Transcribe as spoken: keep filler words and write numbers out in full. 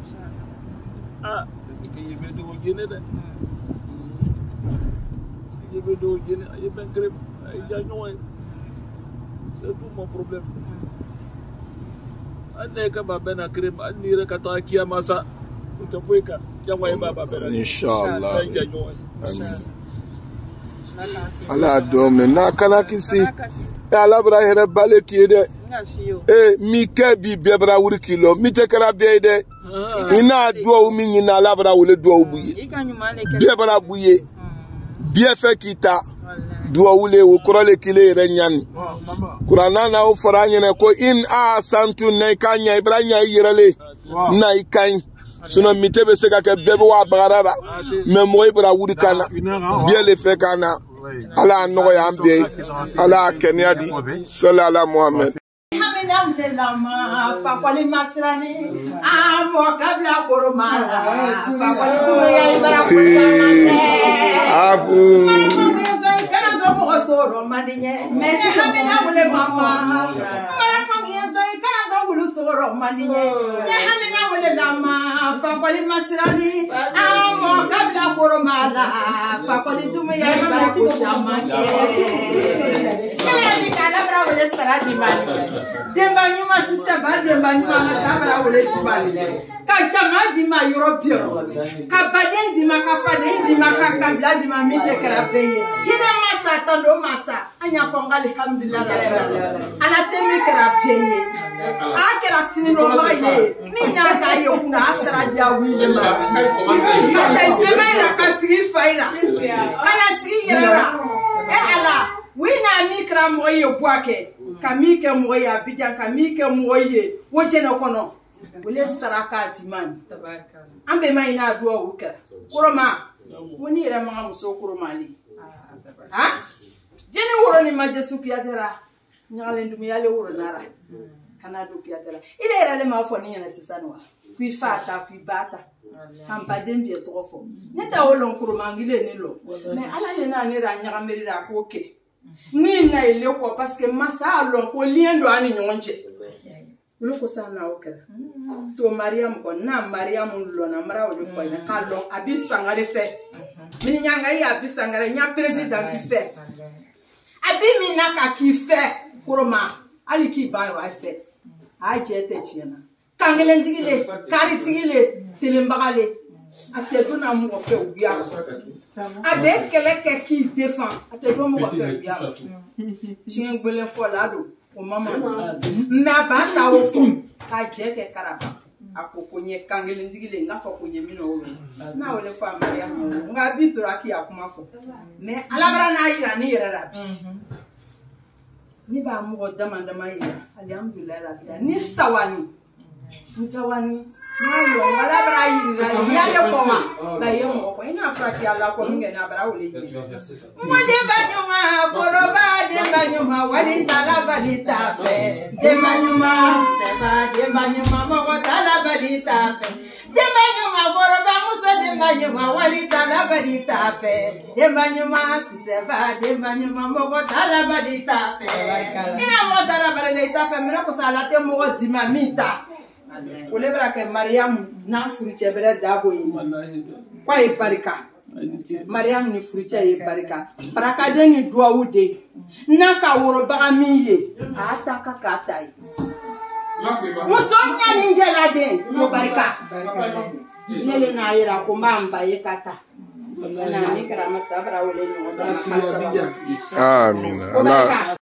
Ah, c'est que je vais de au Guinée. C'est que je vais de au Guinée. Il y a un crème. C'est tout mon problème. Inshallah. Allah dome na kana kisi. Allah bra here bale kide. Eh mi ke bi bebra wuri kilo mi te kara be de. Ina do mi nyina Allah bra wole do buye. Bebra buye. Bie fe kita. Do wule wo korole kile re nyan. Qur'ana na o faranya ne ko in a santu ne kanya ibranya yirale. Na ikan. Sino mitebe seka ke bebe wa barara me moy bra wuri kana bien le fait kana ala no ya ambe ala kenya di sallallahu muhammad fa kwali masrani amo kabla koromala fa kwali kumeya ibara kwa afu kana zo mo soro mandinye me hamina wule mama mara famia zo kana zo wulu soro mandinye ya hamina wule lama fa kwali masrani amo kabla koromala fa kwali kumeya ibara kwa shamase kana ni kana bra wule sarati mali demba nyuma sister ba demba nyuma masabra wole tibali ka chama di ma europeo ka bade di ma ka fade di ma ka kabla di ma mite krapeye hina masa tando masa anya fonga alhamdulillah ala temi krapeye akera sinino maye mina ka yo kuna asra dia wije ma ata ikema ka sigi faira kana sigi yera e ala wina mikra moye bwake kamike moya bijan kamike moye wojene kono wole saraka timani tabaraka ambe mai na duwa wuka kuroma woni ira ma muso kuroma li ha jeni woro ni majesu kiyatera nyale ndum yale woro nara kana do kiyatera ile ira le ma fo ni yana sisanwa kui fata kui bata kamba dembi e trofo neta wolon kuroma ngile ni lo mais ala le na ni ra nyaka merira ko ke ni na ile ko parce que masa alon ko lien do ani nyonje lo ko sana okera to mariam ko na mariam lo na mara o fo na kalon abi sangare fe mini nyanga ya abi sangare nya president fe abi mi na ka ki fe kuroma ali ki ba wa fe a jete chiena kangelen tigile kari tigile telembagale ate do na mo fe obiaro abe kele ke ki défend ate do mo fe obiaro chien gbele fo lado o mama na ba ta wo fo ka je ke karaba akokonye kangelen tigile nga fo konye mi no na ole fo amaria mo nga bitura ki akuma fo mais alabara na yira ni yira rabi ni ba mo dama dama yira alhamdulillah rabbi ni sawani Nsawani mayo wala bra yiri na ya le koma ba ye mo ko ina afraki ala ko nge na bra wole yi mo de banyuma koroba de banyuma wali talaba di tafe de banyuma de ba de banyuma mo ko talaba di tafe de banyuma koroba muso de banyuma wali talaba di tafe de banyuma si se ba de banyuma mo ko talaba di tafe ina mo talaba di tafe me ko sala te mo di mamita Ole bra ke Mariam na furiche bere dabo yi kwa e barika Mariam ni furiche e barika baraka de ni duwa wude na ka woro baga miye ata ka kata yi musonya ni njela de mo barika nele na ira ko mbamba ye kata na ni kara masabra ole no amin Allah